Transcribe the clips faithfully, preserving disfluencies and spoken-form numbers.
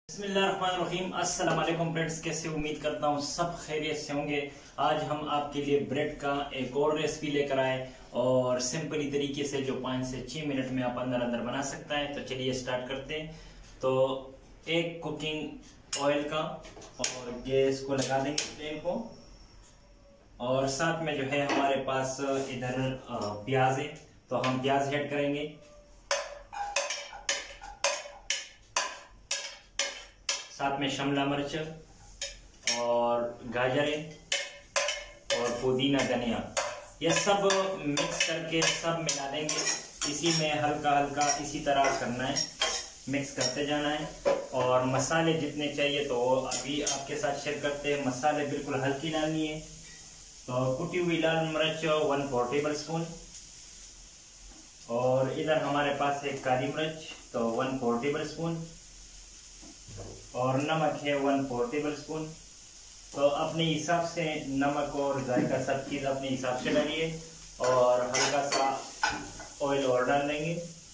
बिस्मिल्लाहिर्रहमानिर्रहीम। अस्सलाम वालेकुम फ्रेंड्स, कैसे उम्मीद करता हूँ सब खैरियत से होंगे। आज हम आपके लिए ब्रेड का एक और रेसिपी लेकर आए और सिंपली तरीके से जो पाँच से छह मिनट में आप अंदर अंदर बना सकता है। तो चलिए स्टार्ट करते हैं। तो एक कुकिंग ऑयल का और गैस को लगा देंगे फ्लेम को, और साथ में जो है हमारे पास इधर प्याज है तो हम प्याज ऐड करेंगे। साथ में शिमला मिर्च और गाजरें और पुदीना धनिया, ये सब मिक्स करके सब मिला देंगे। इसी में हल्का हल्का इसी तरह करना है, मिक्स करते जाना है। और मसाले जितने चाहिए तो अभी आपके साथ शेयर करते हैं। मसाले बिल्कुल हल्की डालनी है। तो कुटी हुई लाल मिर्च वन फोर टेबल स्पून, और इधर हमारे पास है काली मिर्च तो वन फोर टेबल स्पून, और नमक है वन फोर टेबल स्पून। तो अपने हिसाब से नमक और जायका सब चीज़ अपने हिसाब से डालिए, और हल्का सा ऑयल और डाल देंगे।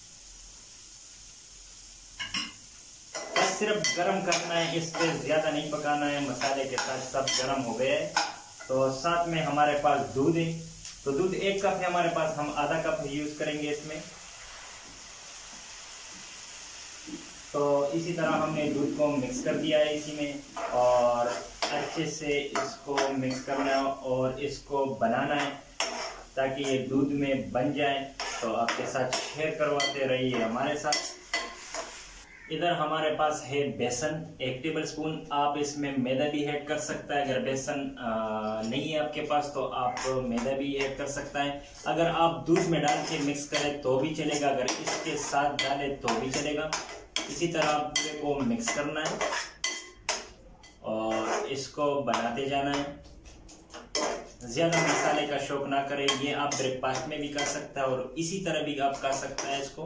बस सिर्फ गरम करना है, इससे ज़्यादा नहीं पकाना है। मसाले के साथ सब गरम हो गए। तो साथ में हमारे पास दूध है, तो दूध एक कप है हमारे पास, हम आधा कप यूज़ करेंगे इसमें। तो इसी तरह हमने दूध को मिक्स कर दिया है इसी में, और अच्छे से इसको मिक्स करना है और इसको बनाना है ताकि ये दूध में बन जाए। तो आपके साथ शेयर करवाते रहिए हमारे साथ। इधर हमारे पास है बेसन एक टेबल स्पून। आप इसमें मैदा भी ऐड कर सकता है। अगर बेसन नहीं है आपके पास तो आप मैदा भी ऐड कर सकता है। अगर आप दूध में डाल के मिक्स करें तो भी चलेगा, अगर इसके साथ डालें तो भी चलेगा। इसी तरह पूरे को मिक्स करना है और इसको बनाते जाना है। ज्यादा मसाले का शौक ना करें, ये आप ब्रेकफास्ट में भी कर सकता है और इसी तरह भी आप कर सकता है इसको।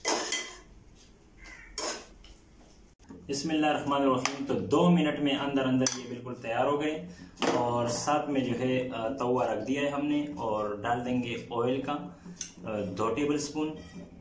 बिस्मिल्लाहिर्रहमानिर्रहीम। तो दो मिनट में अंदर अंदर ये बिल्कुल तैयार हो गए, और साथ में जो है तवा रख दिया है हमने, और डाल देंगे ऑयल का दो टेबल स्पून,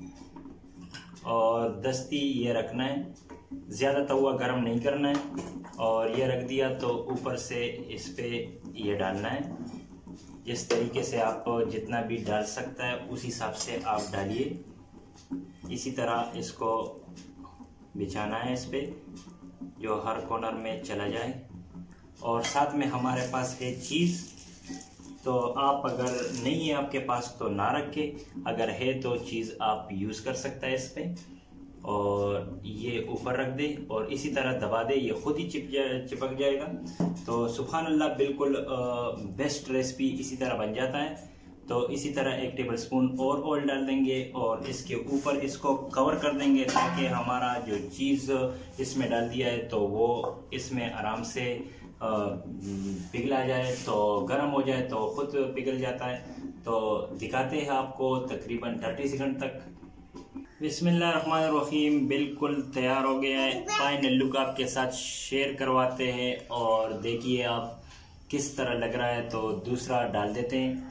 और दस्ती ये रखना है, ज़्यादा तवा गर्म नहीं करना है। और ये रख दिया तो ऊपर से इस पे ये डालना है। जिस तरीके से आप जितना भी डाल सकता है उस हिसाब से आप डालिए। इसी तरह इसको बिछाना है इस पे, जो हर कॉर्नर में चला जाए। और साथ में हमारे पास है चीज़, तो आप अगर नहीं है आपके पास तो ना रखे, अगर है तो चीज़ आप यूज़ कर सकता है इस पे। और ये ऊपर रख दे और इसी तरह दबा दे, ये खुद ही चिप जा, चिपक जाएगा। तो सुभान अल्लाह, बिल्कुल बेस्ट रेसिपी इसी तरह बन जाता है। तो इसी तरह एक टेबल स्पून और ऑयल डाल देंगे और इसके ऊपर इसको कवर कर देंगे, ताकि हमारा जो चीज़ इसमें डाल दिया है तो वो इसमें आराम से पिघला जाए। तो गर्म हो जाए तो खुद पिघल जाता है। तो दिखाते हैं आपको तकरीबन तीस सेकंड तक। बिस्मिल्लाहिर्रहमानिर्रहीम, बिल्कुल तैयार हो गया है। फाइनल लुक आपके साथ शेयर करवाते हैं, और देखिए आप किस तरह लग रहा है। तो दूसरा डाल देते हैं।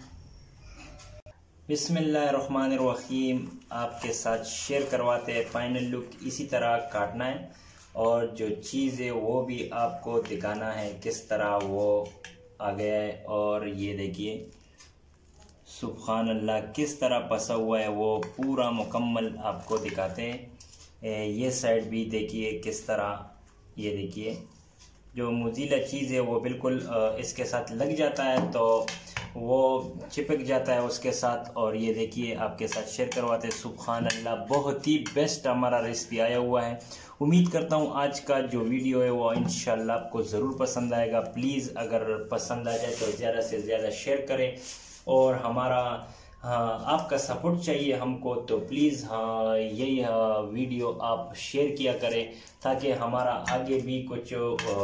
बिस्मिल्लाहिर्रहमानिर्रहीम, आपके साथ शेयर करवाते हैं। फाइनल लुक इसी तरह काटना है, और जो चीज़ है वो भी आपको दिखाना है किस तरह वो आ गया है। और ये देखिए सुभान अल्लाह किस तरह पसा हुआ है, वो पूरा मुकम्मल आपको दिखाते हैं। ये साइड भी देखिए किस तरह, ये देखिए जो मुजीला चीज़ है वो बिल्कुल इसके साथ लग जाता है तो वो चिपक जाता है उसके साथ। और ये देखिए आपके साथ शेयर करवाते हैं। सुभान अल्लाह, बहुत ही बेस्ट हमारा रेसिपी आया हुआ है। उम्मीद करता हूँ आज का जो वीडियो है वो इंशाल्लाह आपको ज़रूर पसंद आएगा। प्लीज़ अगर पसंद आ जाए तो ज़्यादा से ज़्यादा शेयर करें, और हमारा हाँ आपका सपोर्ट चाहिए हमको। तो प्लीज़ हाँ यही हाँ, वीडियो आप शेयर किया करें, ताकि हमारा आगे भी कुछ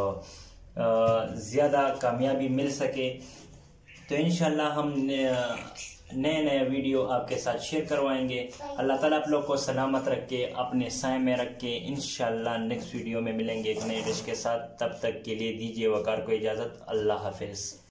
ज़्यादा कामयाबी मिल सके। तो इंशाल्लाह हम नए नए वीडियो आपके साथ शेयर करवाएंगे। अल्लाह ताला आप लोग को सलामत रख के, अपने साए में रख के। इंशाल्लाह नेक्स्ट वीडियो में मिलेंगे एक नए डिश के साथ। तब तक के लिए दीजिए वकार को इजाज़त। अल्लाह हाफिज़।